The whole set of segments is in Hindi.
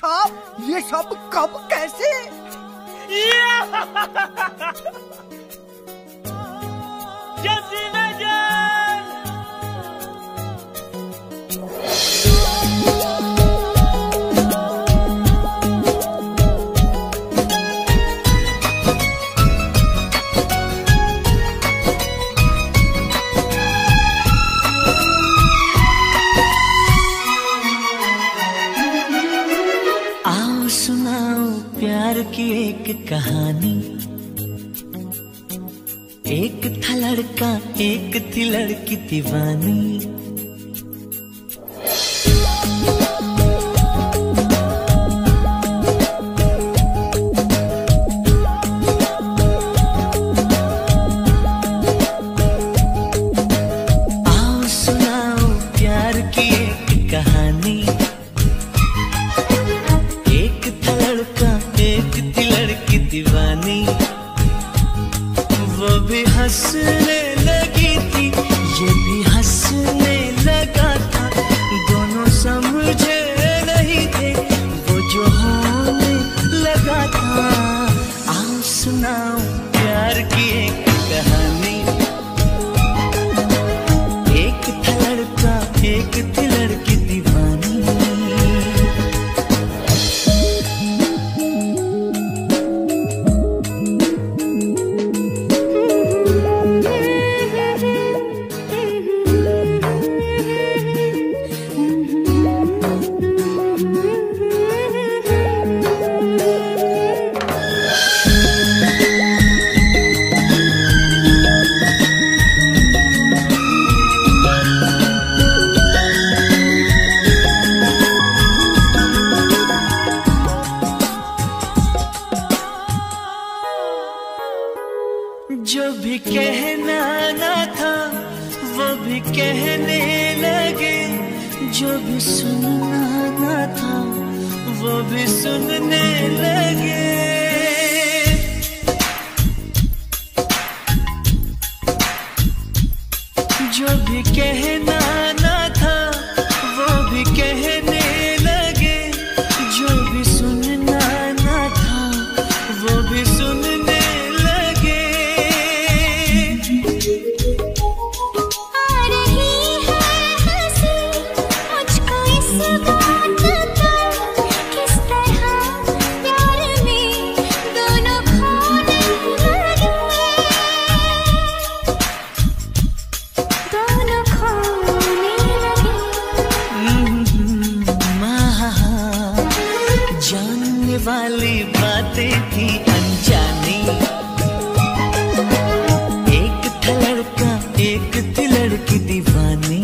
अच्छा ये सब कब कैसे? आओ सुनाओ प्यार की एक कहानी। एक था लड़का एक थी लड़की दीवानी। आओ सुनाओ प्यार की एक कहानी। एक था लड़का एक थी लड़की दीवानी। वो भी हंसने लगी थी ये भी हंसने लगा था। दोनों समझे नहीं थे वो जो होने लगा था। आओ सुनाओ प्यार की एक कहानी। एक था लड़का एक थी लड़की दीवानी। जो भी कहना ना था वो भी कहने लगे। जो भी सुनना ना था वो भी सुनने लगे। जो भी कहना ना था वो भी कहने लगे। जो भी सुनना ना था वो भी सुनने लगे। आ रही है हंसी मुझको इस बात पर, किस तरह प्यार में दोनों खोने लगे। दोनों खोने लगे। जानने वाली बातें थी अनजानी। एक था लड़का एक थी लड़की दीवानी।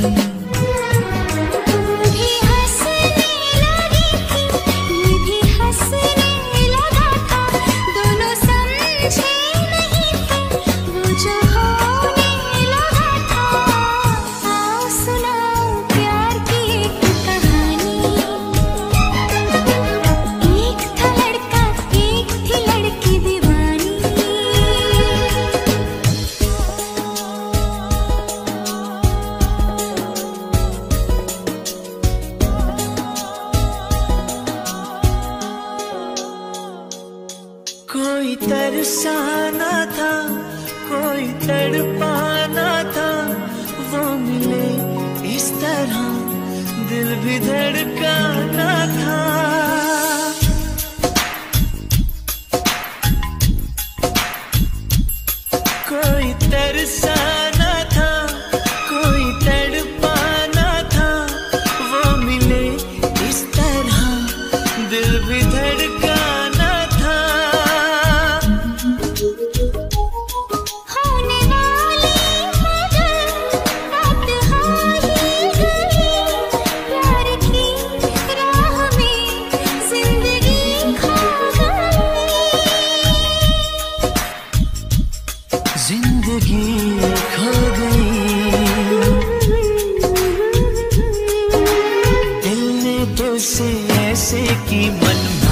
तू भी हंसने लगी थी ये भी हंसने लगा था। दोनों समझे नहीं थे वो जो होने लगा था। आओ सुनाओ प्यार की एक कहानी। एक था लड़का एक थी लड़की दीवानी। कोई तरसाना था कोई तड़पाना था। वो मिले इस तरह दिल भी धड़काना था। कोई तरसाना था कोई तड़पाना था। वो मिले इस तरह दिल भी धड़काना था। होने वाली मगर रात हो ही गई। प्यार की राह में जिंदगी खो गई। जिंदगी खो गई। दिल ने दिल से ऐसे की मनमानी।